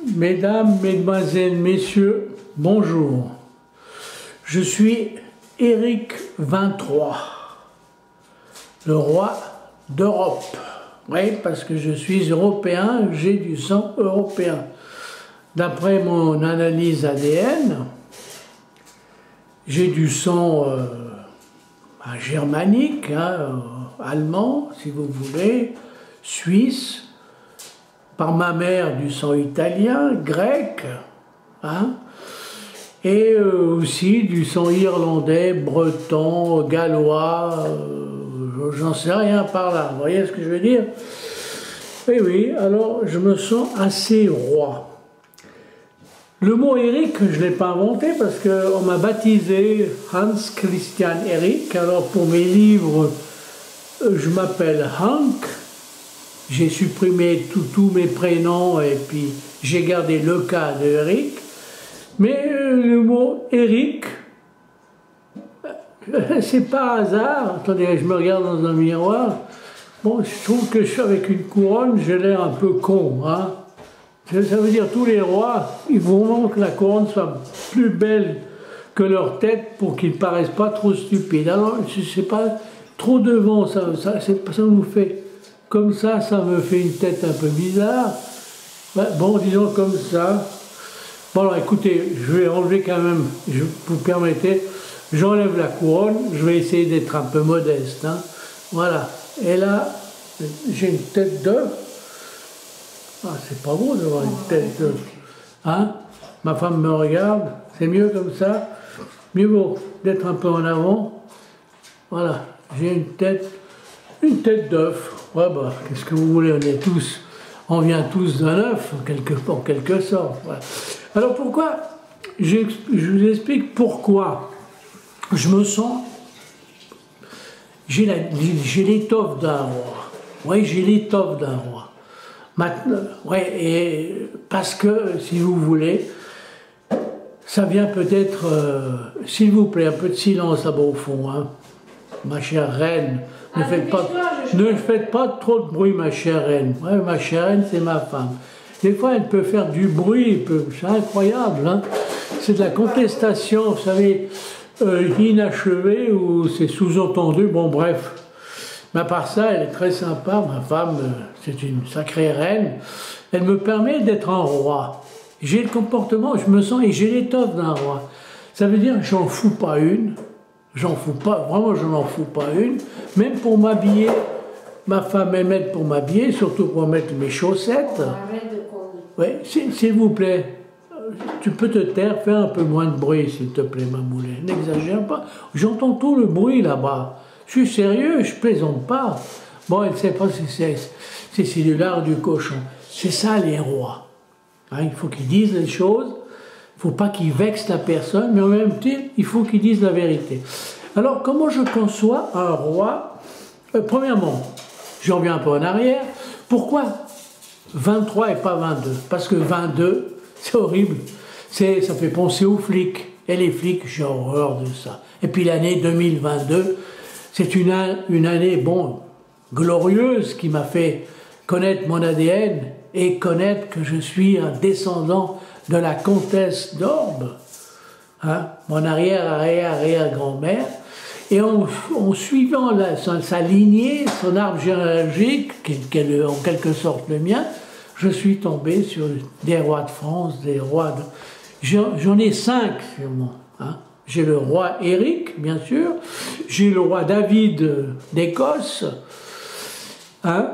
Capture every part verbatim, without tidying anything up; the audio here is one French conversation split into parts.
Mesdames, Mesdemoiselles, Messieurs, bonjour. Je suis Éric vingt-trois, le roi d'Europe. Oui, parce que je suis européen, j'ai du sang européen. D'après mon analyse A D N, j'ai du sang euh, germanique, hein, euh, allemand, si vous voulez, suisse, par ma mère du sang italien, grec, hein, et euh, aussi du sang irlandais, breton, gallois, euh, j'en sais rien par là, vous voyez ce que je veux dire? Et oui, alors je me sens assez roi. Le mot Éric, je ne l'ai pas inventé parce qu'on m'a baptisé Hans Christian Éric. Alors pour mes livres, je m'appelle Hank. J'ai supprimé tous mes prénoms et puis j'ai gardé le cas de Éric. Mais le mot Éric, c'est pas hasard. Attendez, je me regarde dans un miroir. Bon, je trouve que je suis avec une couronne, j'ai l'air un peu con, hein. Ça veut dire tous les rois, il faut vraiment que la couronne soit plus belle que leur tête pour qu'ils ne paraissent pas trop stupides. Alors, je ne sais pas, trop devant, ça, ça, ça nous fait comme ça, ça me fait une tête un peu bizarre. Bon, disons comme ça. Bon, alors écoutez, je vais enlever quand même, je, vous permettez, j'enlève la couronne, je vais essayer d'être un peu modeste. Hein. Voilà. Et là, j'ai une tête d'œuf. Ah, c'est pas beau d'avoir une tête d'œuf. Hein? Ma femme me regarde, c'est mieux comme ça. Mieux vaut d'être un peu en avant. Voilà, j'ai une tête, une tête d'œuf. Ouais, bah, qu'est-ce que vous voulez, on est tous, on vient tous d'un œuf, en quelque, en quelque sorte. Voilà. Alors pourquoi, je vous explique pourquoi je me sens, j'ai l'étoffe d'un roi. Oui, j'ai l'étoffe d'un roi. Maintenant, ouais, et parce que, si vous voulez, ça vient peut-être, euh, s'il vous plaît, un peu de silence là-bas au fond, hein. Ma chère reine, ne, ah, faites pas, ne faites pas trop de bruit, ma chère reine. Ouais, ma chère reine, c'est ma femme. Des fois, elle peut faire du bruit, c'est incroyable, hein. C'est de la contestation, vous savez, euh, inachevée ou c'est sous-entendu, bon bref. Mais à part ça, elle est très sympa, ma femme, c'est une sacrée reine. Elle me permet d'être un roi. J'ai le comportement, je me sens, et j'ai l'étoffe d'un roi. Ça veut dire que j'en fous pas une, j'en fous pas, vraiment je n'en fous pas une. Même pour m'habiller, ma femme m'aide pour m'habiller, surtout pour mettre mes chaussettes. Oui, s'il vous plaît, tu peux te taire, fais un peu moins de bruit, s'il te plaît, ma moulée. N'exagère pas, j'entends tout le bruit là-bas. Je suis sérieux, je plaisante pas. Bon, elle ne sait pas si c'est du lard du cochon. C'est ça les rois. Hein, il faut qu'ils disent les choses, il ne faut pas qu'ils vexent la personne, mais en même temps, il faut qu'ils disent la vérité. Alors, comment je conçois un roi? euh, Premièrement, je reviens un peu en arrière. Pourquoi vingt-trois et pas vingt-deux? Parce que vingt-deux, c'est horrible. Ça fait penser aux flics. Et les flics, j'ai horreur de ça. Et puis l'année deux mille vingt-deux, c'est une, une année, bon, glorieuse qui m'a fait connaître mon A D N et connaître que je suis un descendant de la comtesse d'Orbe, hein, mon arrière-arrière-arrière-grand-mère. Et en, en suivant la, sa, sa lignée, son arbre généalogique, qui, qui est en quelque sorte le mien, je suis tombé sur des rois de France, des rois de... J'en ai cinq, sûrement, hein. J'ai le roi Éric, bien sûr. J'ai le roi David d'Écosse. Hein?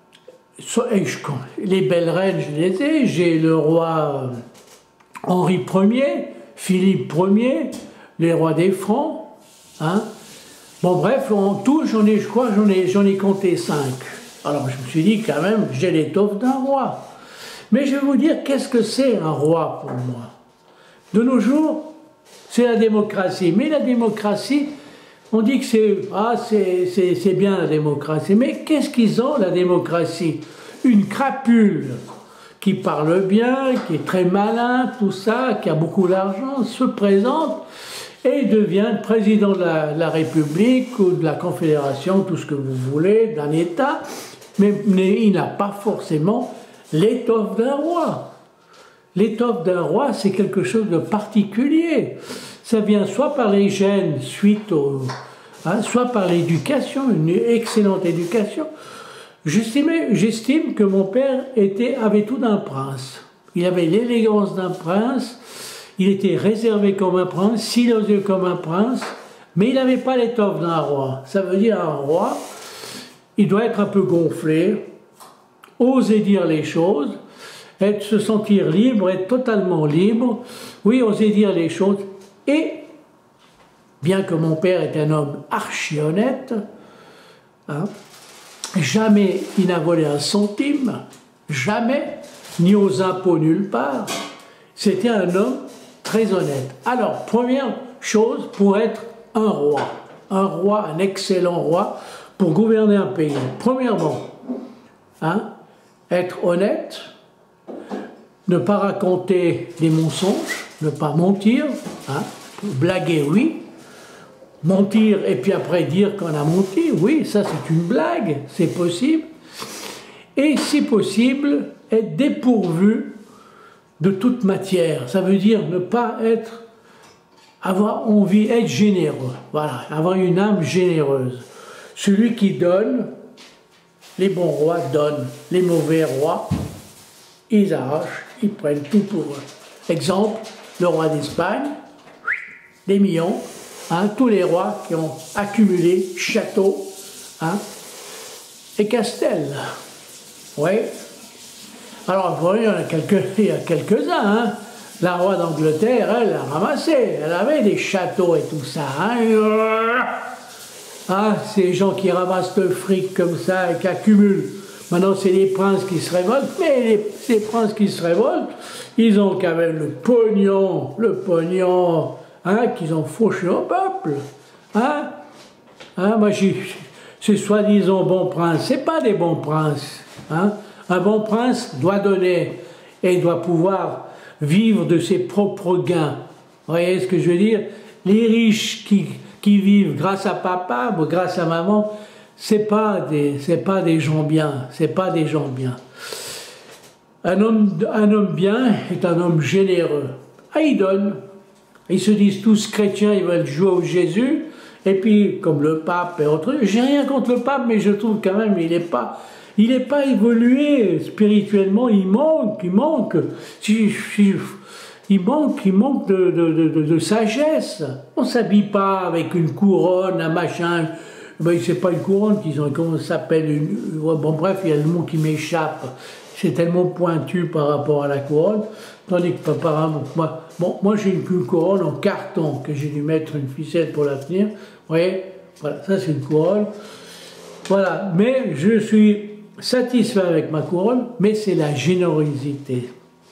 Les belles reines, je les ai. J'ai le roi Henri Premier, Philippe Premier, les rois des Francs. Hein? Bon, bref, en tout, j'en ai, je crois, j'en ai, j'en ai compté cinq. Alors, je me suis dit, quand même, j'ai l'étoffe d'un roi. Mais je vais vous dire, qu'est-ce que c'est un roi pour moi? De nos jours, c'est la démocratie. Mais la démocratie, on dit que c'est ah, c'est bien la démocratie. Mais qu'est-ce qu'ils ont, la démocratie? Une crapule qui parle bien, qui est très malin, tout ça, qui a beaucoup d'argent, se présente et devient président de la, de la République ou de la Confédération, tout ce que vous voulez, d'un État. Mais, mais il n'a pas forcément l'étoffe d'un roi. l'étoffe d'un roi, c'est quelque chose de particulier. Ça vient soit par les gènes, suite au, hein, soit par l'éducation, une excellente éducation. J'estime que mon père était, avait tout d'un prince. Il avait l'élégance d'un prince, il était réservé comme un prince, silencieux comme un prince, mais il n'avait pas l'étoffe d'un roi. Ça veut dire un roi, il doit être un peu gonflé, oser dire les choses, être, se sentir libre, être totalement libre, oui, oser dire les choses. Et, bien que mon père est un homme archi honnête, hein, jamais il n'a volé un centime, jamais, ni aux impôts nulle part. C'était un homme très honnête. Alors, première chose pour être un roi, un roi, un excellent roi, pour gouverner un pays. Premièrement, hein, être honnête, ne pas raconter des mensonges, ne pas mentir, hein, blaguer, oui, mentir et puis après dire qu'on a menti, oui, ça c'est une blague, c'est possible. Et si possible, être dépourvu de toute matière. Ça veut dire ne pas être, avoir envie, être généreux. Voilà, avoir une âme généreuse. Celui qui donne, les bons rois donnent, les mauvais rois, ils arrachent, ils prennent tout pour eux. Exemple, le roi d'Espagne, des millions, hein, tous les rois qui ont accumulé châteaux, hein, et Castel. Oui. Alors, vous voyez, il y en a quelques, il y a quelques-uns, hein. La roi d'Angleterre, elle a ramassé, elle avait des châteaux et tout ça, hein. Ah, ces gens qui ramassent le fric comme ça et qui accumulent. Maintenant, c'est les princes qui se révoltent, mais les, ces princes qui se révoltent, ils ont quand même le pognon, le pognon, hein, qu'ils ont fauché au peuple. Hein, hein, moi, ces soi-disant bons princes, c'est pas des bons princes. Hein. Un bon prince doit donner et doit pouvoir vivre de ses propres gains. Vous voyez ce que je veux dire? Les riches qui, qui vivent grâce à papa ou grâce à maman, c'est pas des, c'est pas des gens bien, c'est pas des gens bien. Un homme, un homme bien est un homme généreux. Ah, ils donnent. Ils se disent tous chrétiens, ils veulent jouer au Jésus. Et puis, comme le pape et autres, j'ai rien contre le pape, mais je trouve quand même il n'est pas, il n'est pas évolué spirituellement. Il manque, il manque. Si, si, il manque, il manque de, de, de, de sagesse. On ne s'habille pas avec une couronne, un machin. Ben, c'est pas une couronne qu'ils ont, comment ça s'appelle une... Bon, bref, il y a le mot qui m'échappe. C'est tellement pointu par rapport à la couronne. Tandis que apparemment, moi, bon, moi j'ai une, une couronne en carton que j'ai dû mettre une ficelle pour la tenir. Vous voyez, voilà, ça c'est une couronne. Voilà, mais je suis satisfait avec ma couronne, mais c'est la générosité.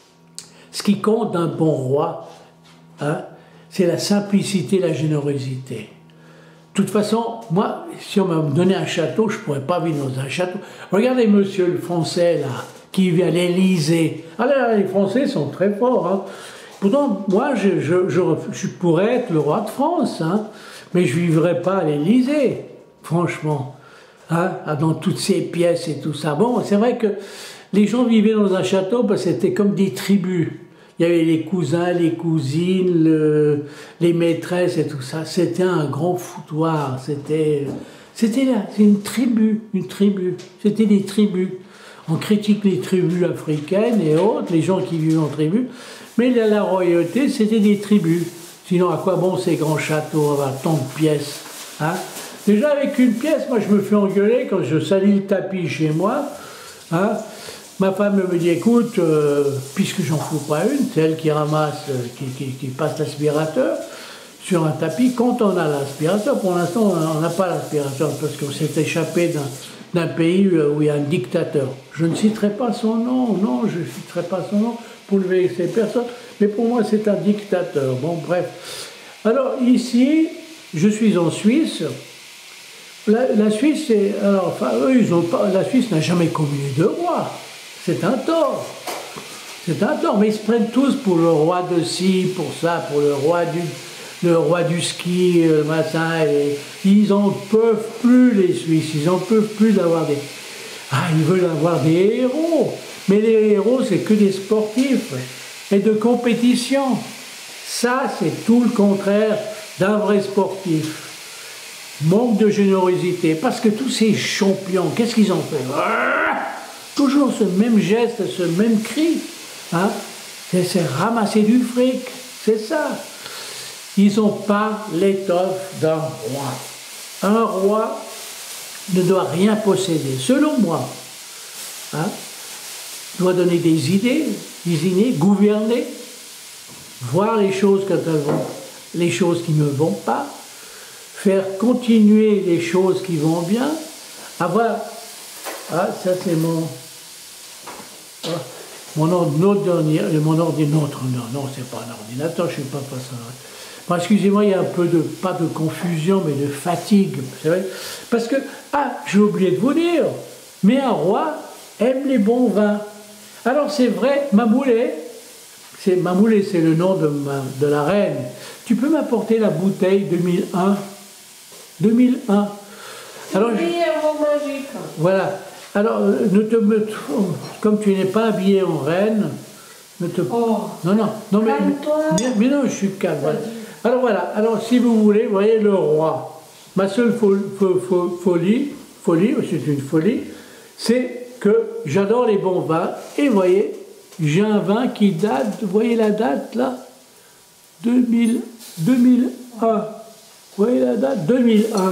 Ce qui compte d'un bon roi, hein, c'est la simplicité, la générosité. De toute façon, moi, si on m'a donné un château, je ne pourrais pas vivre dans un château. Regardez monsieur le Français, là, qui vit à l'Élysée. Alors, les Français sont très forts. Hein. Pourtant, moi, je, je, je, je pourrais être le roi de France, hein, mais je ne vivrais pas à l'Élysée, franchement, hein, dans toutes ces pièces et tout ça. Bon, c'est vrai que les gens vivaient dans un château parce que c'était comme des tribus. Il y avait les cousins, les cousines, le, les maîtresses et tout ça. C'était un grand foutoir. C'était, c'était là, c'est une tribu, une tribu. C'était des tribus. On critique les tribus africaines et autres, les gens qui vivent en tribus. Mais la, la royauté, c'était des tribus. Sinon, à quoi bon ces grands châteaux, avoir tant de pièces, hein? Déjà, avec une pièce, moi, je me fais engueuler quand je salis le tapis chez moi, hein? Ma femme me dit, écoute, euh, puisque j'en fous pas une, c'est elle qui ramasse, euh, qui, qui, qui passe l'aspirateur sur un tapis. Quand on a l'aspirateur, pour l'instant, on n'a pas l'aspirateur parce qu'on s'est échappé d'un pays où il y a un dictateur. Je ne citerai pas son nom, non, je ne citerai pas son nom pour ne vexer personne, mais pour moi, c'est un dictateur. Bon, bref. Alors, ici, je suis en Suisse. La, la Suisse, c'est... Alors, enfin, eux, ils ont pas... La Suisse n'a jamais commis de roi. C'est un tort. C'est un tort. Mais ils se prennent tous pour le roi de ci, pour ça, pour le roi du, le roi du ski, le machin. Et ils n'en peuvent plus, les Suisses. Ils n'en peuvent plus d'avoir des... Ah, ils veulent avoir des héros. Mais les héros, c'est que des sportifs. et de compétition. Ça, c'est tout le contraire d'un vrai sportif. Manque de générosité, parce que tous ces champions, qu'est-ce qu'ils ont fait? Toujours ce même geste, ce même cri. Hein? C'est ramasser du fric, c'est ça. Ils n'ont pas l'étoffe d'un roi. Un roi ne doit rien posséder, selon moi. Hein? Il doit donner des idées, des idées, gouverner, voir les choses quand elles vont, les choses qui ne vont pas, faire continuer les choses qui vont bien, avoir... Ah, ça c'est mon... Oh, mon ordinateur, mon ordinateur, non, non, c'est pas un ordinateur, je ne sais pas pas ça. Bon, excusez-moi, il y a un peu de, pas de confusion, mais de fatigue, c'est vrai. Parce que, ah, j'ai oublié de vous dire, mais un roi aime les bons vins. Alors c'est vrai, Mamoulé, c'est Mamoulé, c'est le nom de, ma, de la reine. Tu peux m'apporter la bouteille deux mille un deux mille un. Alors, je, magique. Voilà. Alors, ne te me, comme tu n'es pas habillé en reine, ne te... Oh, non, non, non, mais, mais, mais non, je suis calme. Voilà. Alors voilà, alors si vous voulez, vous voyez le roi. Ma seule fo fo fo folie, folie, c'est une folie, c'est que j'adore les bons vins. Et vous voyez, j'ai un vin qui date, vous voyez la date là, deux mille, deux mille un. Vous voyez la date, deux mille un.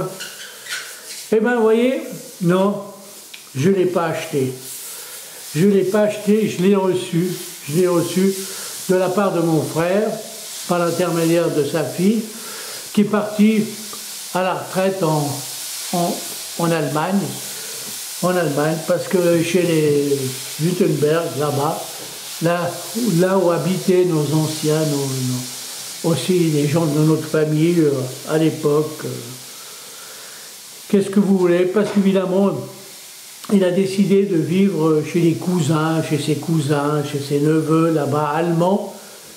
Eh bien, vous voyez, non, je ne l'ai pas acheté. Je ne l'ai pas acheté, je l'ai reçu. Je l'ai reçu de la part de mon frère, par l'intermédiaire de sa fille, qui est partie à la retraite en, en, en Allemagne. En Allemagne, parce que chez les Württemberg, là-bas, là, là où habitaient nos anciens, nos, nos, aussi les gens de notre famille euh, à l'époque. Euh, Qu'est-ce que vous voulez? Parce qu'évidemment, il a décidé de vivre chez les cousins, chez ses cousins, chez ses neveux, là-bas, allemands,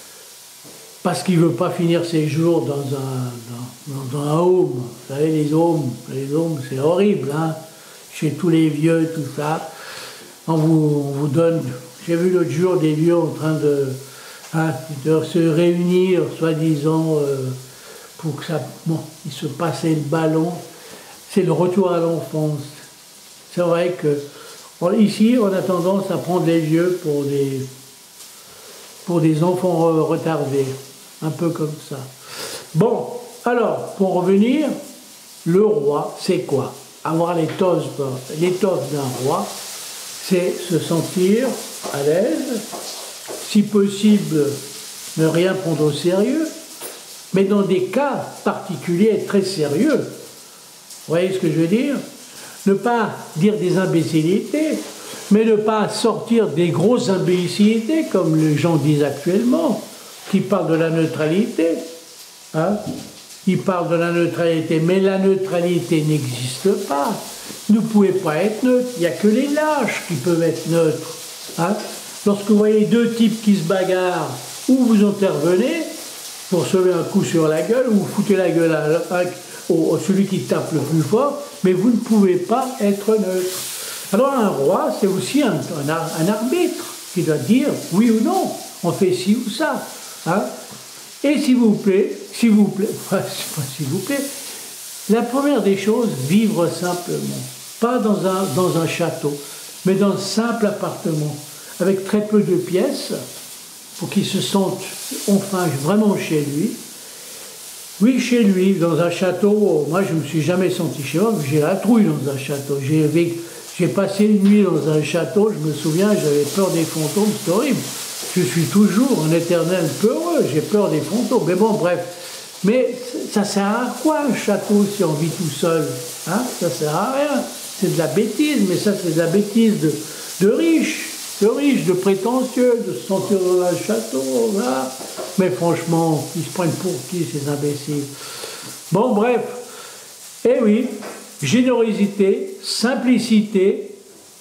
parce qu'il ne veut pas finir ses jours dans un, dans, dans un home. Vous savez, les homes, les homes, c'est horrible, hein, chez tous les vieux, tout ça. On vous, on vous donne... J'ai vu l'autre jour des vieux en train de, hein, de se réunir, soi-disant, euh, pour que ça... Bon, ils se passaient le ballon. C'est le retour à l'enfance. C'est vrai que ici, on a tendance à prendre les vieux pour des, pour des enfants retardés. Un peu comme ça. Bon, alors, pour revenir, le roi, c'est quoi? Avoir l'étoffe d'un roi, c'est se sentir à l'aise, si possible, ne rien prendre au sérieux, mais dans des cas particuliers très sérieux. Vous voyez ce que je veux dire? Ne pas dire des imbécilités, mais ne pas sortir des grosses imbécilités, comme les gens disent actuellement, qui parlent de la neutralité. Hein? Ils parlent de la neutralité, mais la neutralité n'existe pas. Vous ne pouvez pas être neutre, il n'y a que les lâches qui peuvent être neutres. Hein? Lorsque vous voyez deux types qui se bagarrent, ou vous intervenez pour sauver un coup sur la gueule, ou vous foutez la gueule à, à, à celui qui tape le plus fort, mais vous ne pouvez pas être neutre. Alors un roi, c'est aussi un, un, un arbitre qui doit dire oui ou non, on fait ci ou ça. Hein? Et s'il vous plaît, s'il vous plaît, enfin, s'il vous plaît, la première des choses, vivre simplement. Pas dans un, dans un château, mais dans un simple appartement, avec très peu de pièces, pour qu'il se sente enfin vraiment chez lui. Oui, chez lui, dans un château, moi je ne me suis jamais senti chez moi, j'ai la trouille dans un château. J'ai passé une nuit dans un château, je me souviens, j'avais peur des fantômes, c'est horrible. Je suis toujours un éternel peureux, j'ai peur des fantômes. Mais bon, bref. Mais ça sert à quoi un château si on vit tout seul? Hein? Ça sert à rien. C'est de la bêtise, mais ça c'est de la bêtise de, de riches, de riches, de prétentieux, de se sentir dans un château. Voilà. Mais franchement, ils se prennent pour qui ces imbéciles? Bon, bref. Eh oui, générosité, simplicité,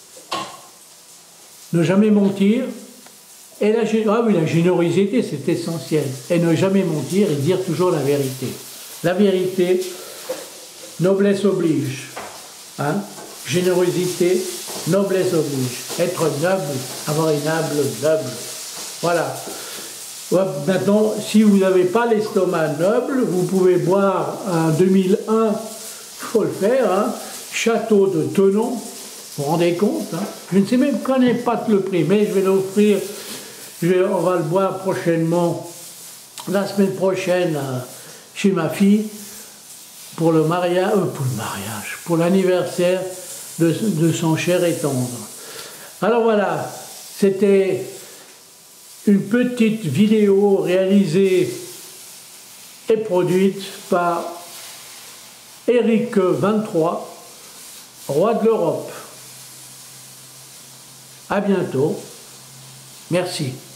ne jamais mentir. Et la, ah oui, la générosité, c'est essentiel. Et ne jamais mentir et dire toujours la vérité. La vérité, noblesse oblige. Hein? Générosité, noblesse oblige. Être noble, avoir une âme noble. Voilà. Ouais, maintenant, si vous n'avez pas l'estomac noble, vous pouvez boire un deux mille un, il faut le faire, hein, Château de Tenon, vous vous rendez compte, hein, je ne sais même, connais pas le prix, mais je vais l'offrir, on va le boire prochainement, la semaine prochaine, euh, chez ma fille, pour le mariage, euh, pour le mariage, pour l'anniversaire de, de son cher et tendre. Alors voilà, c'était une petite vidéo réalisée et produite par Eric vingt-trois, roi de l'Europe. À bientôt. Merci.